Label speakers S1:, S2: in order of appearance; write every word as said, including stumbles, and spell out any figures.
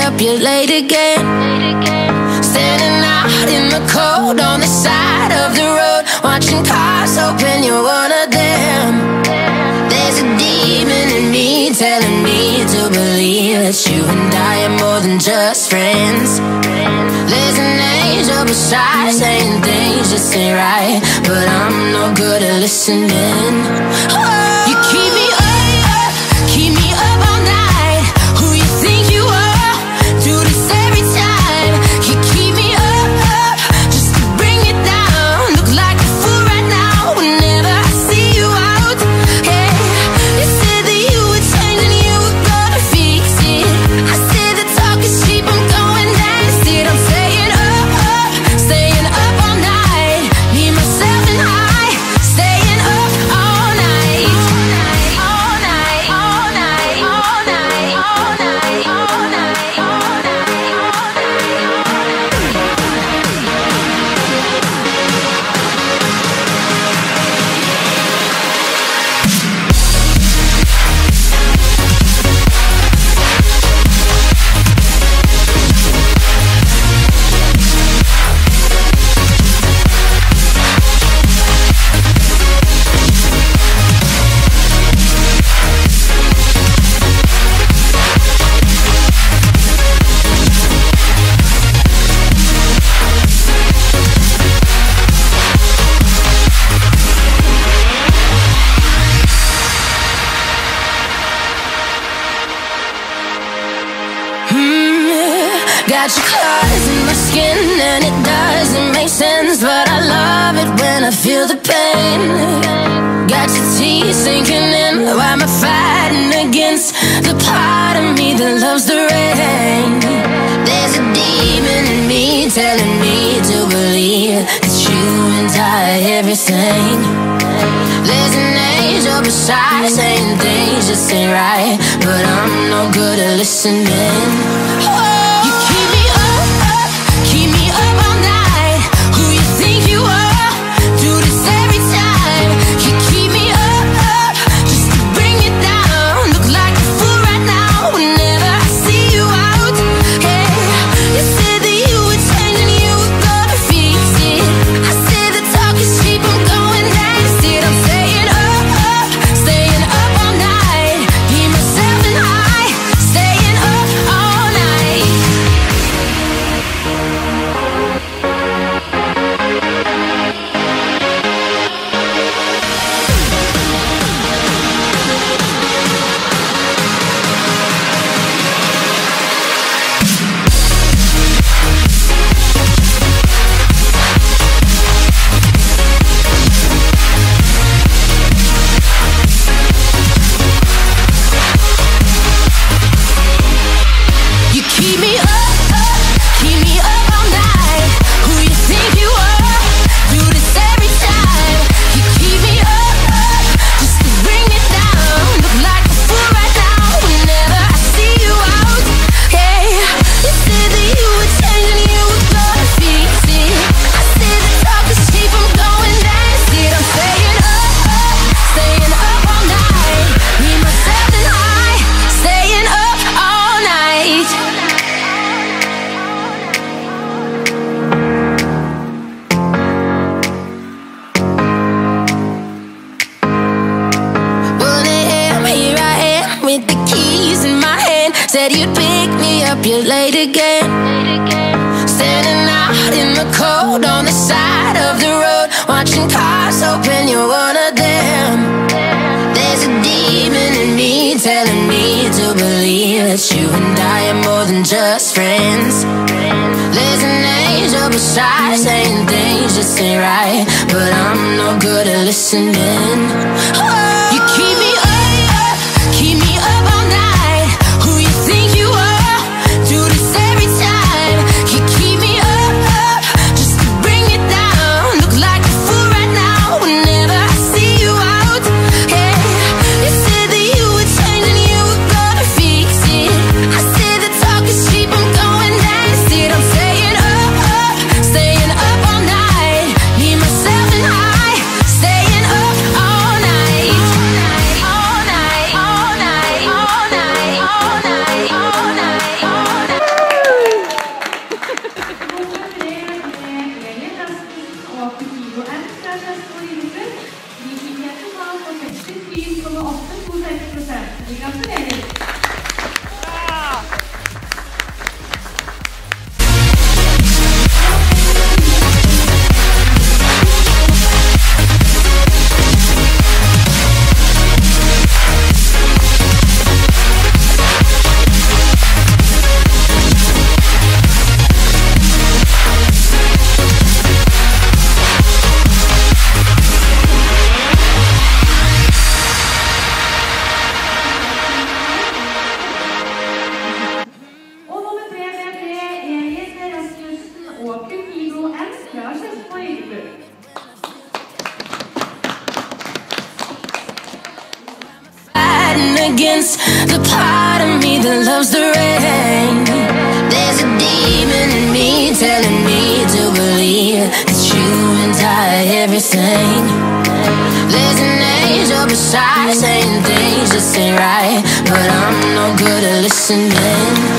S1: up, you're late again. Standing out in the cold on the side of the road, watching cars hoping you're one of them. There's a demon in me telling me to believe that you and I are more than just friends. There's an angel beside saying things just ain't right, but I'm no good at listening. Oh, you keep me up, keep me up all night. Who you think you are? Do this every time. You keep me up, up just to bring it down. Look like a fool right now whenever I see you out. Hey, you said that you would change and you were gonna fix it. I said the talk is cheap, I'm going down. Instead I'm staying up, up, staying up all night. Me, myself and I, staying up all night. All night, all night, all night, all night, all night, all night, all got your claws in my skin and it doesn't make sense, but I love it when I feel the pain. Got your teeth sinking in, why am I fighting against the part of me that loves the rain? There's a demon in me telling me to believe that you and I are everything. There's an angel beside saying things just ain't right, but I'm no good at listening. Oh, said you'd pick me up, you're late again. Standing out in the cold on the side of the road, watching cars hoping you're one of them. There's a demon in me telling me to believe that you and I are more than just friends. There's an angel beside saying things just ain't right, but I'm no good at listening. Oh, you keep me up, keep me up all night. Who you think you are? Do this every time. You keep me up, up just to bring it down. Look like a fool right now whenever I see you out. Hey, you said that you would change and you were gonna fix it. I said the talk is cheap, I'm going down. Instead I'm staying up, up, staying up all night. Me, myself and I, staying up all night. against the part of me that loves the rain. There's a demon in me telling me to believe that you and I are everything. There's an angel beside saying things just ain't right, but I'm no good at listening.